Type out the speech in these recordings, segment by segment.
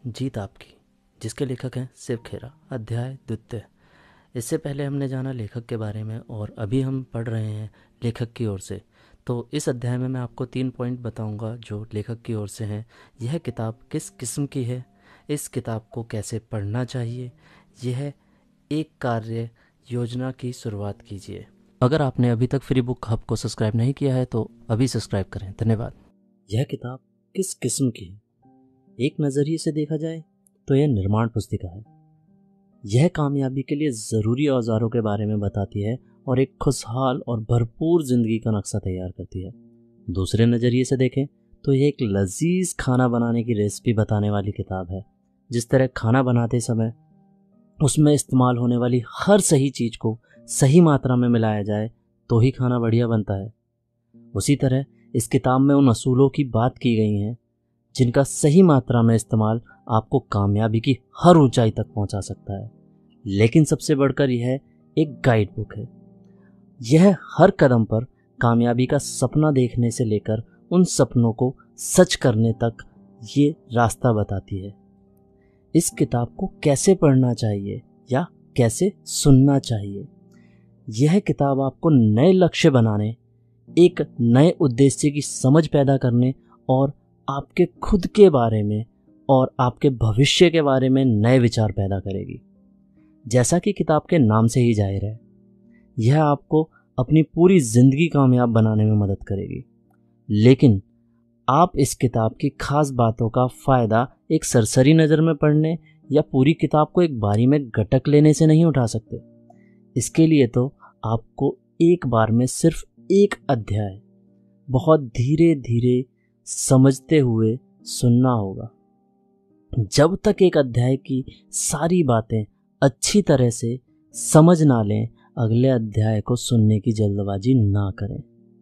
जीत आपकी, जिसके लेखक हैं शिव खेरा। अध्याय द्वितीय। इससे पहले हमने जाना लेखक के बारे में और अभी हम पढ़ रहे हैं लेखक की ओर से। तो इस अध्याय में मैं आपको 3 पॉइंट बताऊंगा जो लेखक की ओर से हैं। यह किताब किस किस्म की है, इस किताब को कैसे पढ़ना चाहिए, यह एक कार्य योजना की शुरुआत कीजिए। अगर आपने अभी तक फ्री बुक हब को सब्सक्राइब नहीं किया है तो अभी सब्सक्राइब करें। धन्यवाद। यह किताब किस किस्म की है? एक नज़रिए से देखा जाए तो यह निर्माण पुस्तिका है। यह कामयाबी के लिए ज़रूरी औजारों के बारे में बताती है और एक खुशहाल और भरपूर ज़िंदगी का नक्शा तैयार करती है। दूसरे नज़रिए से देखें तो यह एक लजीज खाना बनाने की रेसिपी बताने वाली किताब है। जिस तरह खाना बनाते समय उसमें इस्तेमाल होने वाली हर सही चीज़ को सही मात्रा में मिलाया जाए तो ही खाना बढ़िया बनता है, उसी तरह इस किताब में उन असूलों की बात की गई है जिनका सही मात्रा में इस्तेमाल आपको कामयाबी की हर ऊंचाई तक पहुंचा सकता है। लेकिन सबसे बढ़कर यह एक गाइड बुक है। यह हर कदम पर कामयाबी का सपना देखने से लेकर उन सपनों को सच करने तक ये रास्ता बताती है। इस किताब को कैसे पढ़ना चाहिए या कैसे सुनना चाहिए? यह किताब आपको नए लक्ष्य बनाने, एक नए उद्देश्य की समझ पैदा करने और आपके खुद के बारे में और आपके भविष्य के बारे में नए विचार पैदा करेगी। जैसा कि किताब के नाम से ही जाहिर है, यह आपको अपनी पूरी जिंदगी कामयाब बनाने में मदद करेगी। लेकिन आप इस किताब की खास बातों का फ़ायदा एक सरसरी नज़र में पढ़ने या पूरी किताब को एक बारी में गटक लेने से नहीं उठा सकते। इसके लिए तो आपको एक बार में सिर्फ एक अध्याय बहुत धीरे धीरे समझते हुए सुनना होगा। जब तक एक अध्याय की सारी बातें अच्छी तरह से समझ ना लें, अगले अध्याय को सुनने की जल्दबाजी ना करें।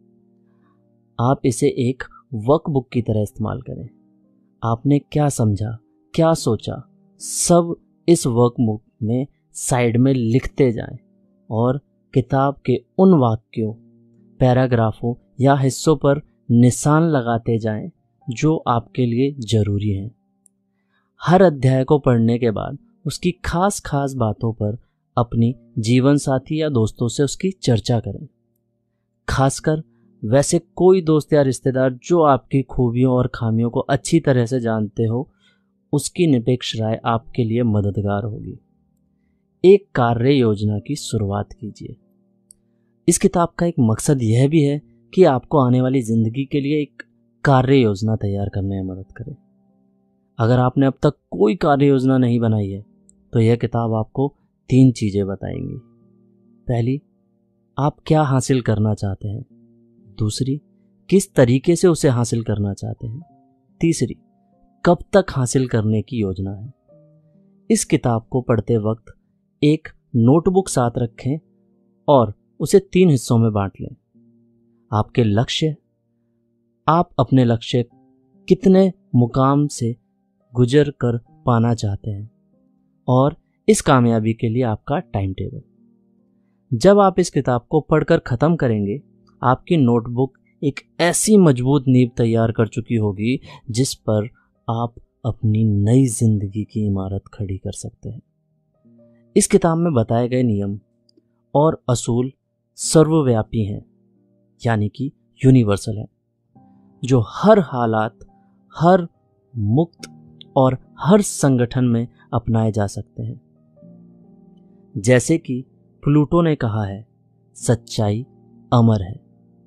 आप इसे एक वर्कबुक की तरह इस्तेमाल करें। आपने क्या समझा, क्या सोचा, सब इस वर्कबुक में साइड में लिखते जाएं और किताब के उन वाक्यों, पैराग्राफों या हिस्सों पर निशान लगाते जाएं जो आपके लिए जरूरी हैं। हर अध्याय को पढ़ने के बाद उसकी खास खास बातों पर अपनी जीवन साथी या दोस्तों से उसकी चर्चा करें। खासकर वैसे कोई दोस्त या रिश्तेदार जो आपकी खूबियों और खामियों को अच्छी तरह से जानते हो, उसकी निरपेक्ष राय आपके लिए मददगार होगी। एक कार्य योजना की शुरुआत कीजिए। इस किताब का एक मकसद यह भी है कि आपको आने वाली जिंदगी के लिए एक कार्य योजना तैयार करने में मदद करे। अगर आपने अब तक कोई कार्य योजना नहीं बनाई है तो यह किताब आपको 3 चीजें बताएंगी। पहली, आप क्या हासिल करना चाहते हैं। दूसरी, किस तरीके से उसे हासिल करना चाहते हैं। तीसरी, कब तक हासिल करने की योजना है। इस किताब को पढ़ते वक्त एक नोटबुक साथ रखें और उसे 3 हिस्सों में बांट लें। आपके लक्ष्य, आप अपने लक्ष्य कितने मुकाम से गुजर कर पाना चाहते हैं, और इस कामयाबी के लिए आपका टाइम टेबल। जब आप इस किताब को पढ़कर ख़त्म करेंगे, आपकी नोटबुक एक ऐसी मजबूत नींव तैयार कर चुकी होगी जिस पर आप अपनी नई जिंदगी की इमारत खड़ी कर सकते हैं। इस किताब में बताए गए नियम और असूल सर्वव्यापी हैं, यानी कि यूनिवर्सल है, जो हर हालात, हर मुक्त और हर संगठन में अपनाए जा सकते हैं। जैसे कि प्लूटो ने कहा है, सच्चाई अमर है।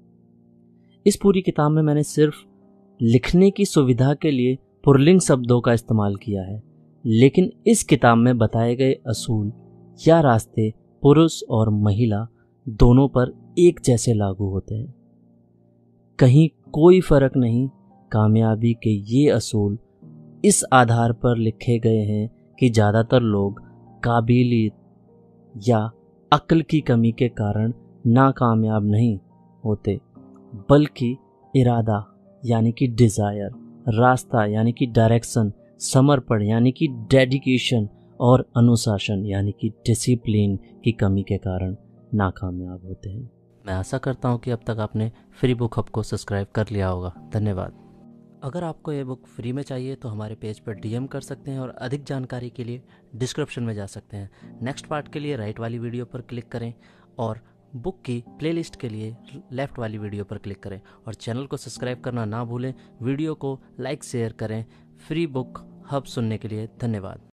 इस पूरी किताब में मैंने सिर्फ लिखने की सुविधा के लिए पुल्लिंग शब्दों का इस्तेमाल किया है, लेकिन इस किताब में बताए गए असूल या रास्ते पुरुष और महिला दोनों पर एक जैसे लागू होते हैं। कहीं कोई फर्क नहीं। कामयाबी के ये असूल इस आधार पर लिखे गए हैं कि ज़्यादातर लोग काबिलियत या अक्ल की कमी के कारण नाकामयाब नहीं होते, बल्कि इरादा यानी कि डिज़ायर, रास्ता यानी कि डायरेक्शन, समर्पण यानी कि डेडिकेशन और अनुशासन यानी कि डिसिप्लिन की कमी के कारण नाकामयाब होते हैं। मैं आशा करता हूँ कि अब तक आपने फ्री बुक हब को सब्सक्राइब कर लिया होगा। धन्यवाद। अगर आपको ये बुक फ्री में चाहिए तो हमारे पेज पर डीएम कर सकते हैं और अधिक जानकारी के लिए डिस्क्रिप्शन में जा सकते हैं। नेक्स्ट पार्ट के लिए राइट वाली वीडियो पर क्लिक करें और बुक की प्लेलिस्ट के लिए लेफ़्ट वाली वीडियो पर क्लिक करें और चैनल को सब्सक्राइब करना ना भूलें। वीडियो को लाइक शेयर करें। फ्री बुक हब सुनने के लिए धन्यवाद।